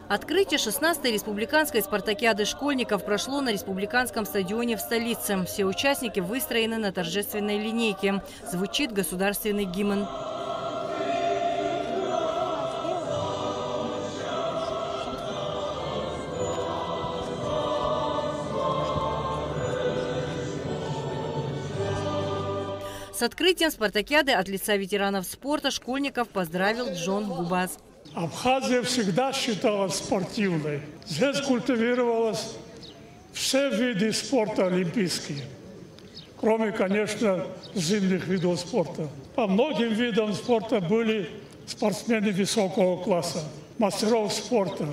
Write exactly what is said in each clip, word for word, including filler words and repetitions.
Открытие шестнадцатой республиканской спартакиады школьников прошло на республиканском стадионе в столице. Все участники выстроены на торжественной линейке. Звучит государственный гимн. С открытием спартакиады от лица ветеранов спорта школьников поздравил Джон Губас. Абхазия всегда считалась спортивной. Здесь культивировалось все виды спорта олимпийские, кроме, конечно, зимних видов спорта. По многим видам спорта были спортсмены высокого класса, мастеров спорта,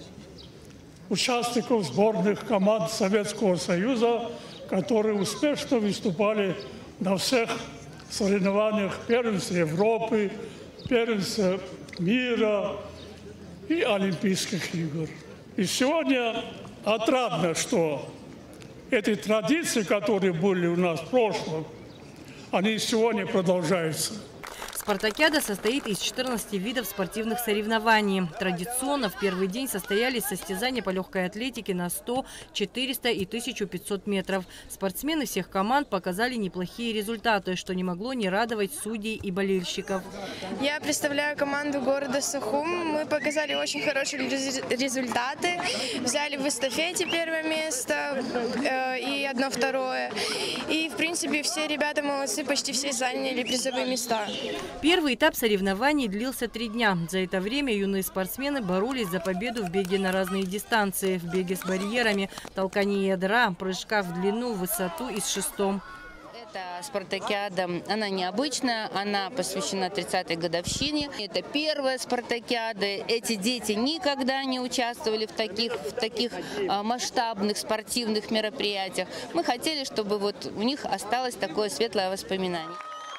участников сборных команд Советского Союза, которые успешно выступали на всех соревнованиях первенств Европы, первенств мира и Олимпийских игр. И сегодня отрадно, что эти традиции, которые были у нас в прошлом, они сегодня продолжаются. Спартакиада состоит из четырнадцати видов спортивных соревнований. Традиционно в первый день состоялись состязания по легкой атлетике на сто, четыреста и тысячу пятьсот метров. Спортсмены всех команд показали неплохие результаты, что не могло не радовать судей и болельщиков. Я представляю команду города Сухум. Мы показали очень хорошие результаты. Взяли в эстафете первое место э, и одно второе. И, в принципе, все ребята молодцы, почти все заняли призовые места. Первый этап соревнований длился три дня. За это время юные спортсмены боролись за победу в беге на разные дистанции. В беге с барьерами, толкании ядра, прыжках в длину, высоту и с шестом. Эта спартакиада, она необычная, она посвящена тридцатой годовщине. Это первая спартакиада. Эти дети никогда не участвовали в таких, в таких масштабных спортивных мероприятиях. Мы хотели, чтобы вот у них осталось такое светлое воспоминание.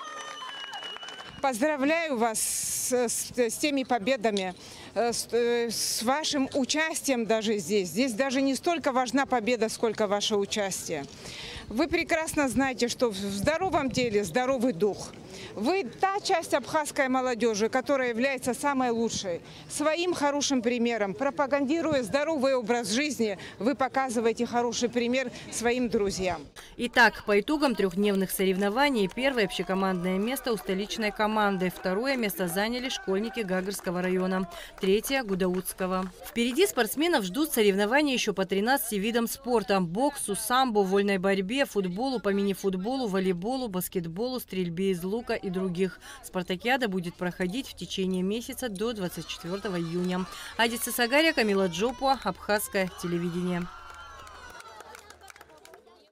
Поздравляю вас с, с, с теми победами, с, с вашим участием даже здесь. Здесь даже не столько важна победа, сколько ваше участие. Вы прекрасно знаете, что в здоровом теле здоровый дух. Вы та часть абхазской молодежи, которая является самой лучшей. Своим хорошим примером, пропагандируя здоровый образ жизни, вы показываете хороший пример своим друзьям. Итак, по итогам трехдневных соревнований первое общекомандное место у столичной команды. Второе место заняли школьники Гагарского района. Третье – Гудаутского. Впереди спортсменов ждут соревнования еще по тринадцати видам спорта. Боксу, самбо, вольной борьбе, футболу, по мини-футболу, волейболу, баскетболу, стрельбе из лука и других. Спартакиада будет проходить в течение месяца до двадцать четвёртого июня. Адиса Сагария, Камила Джопуа, Абхазское телевидение.